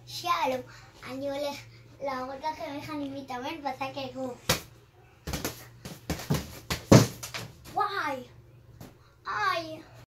שלום, אני הולך להראות לכם איך אני מתאמן בשק אגרוף. וואי! איי!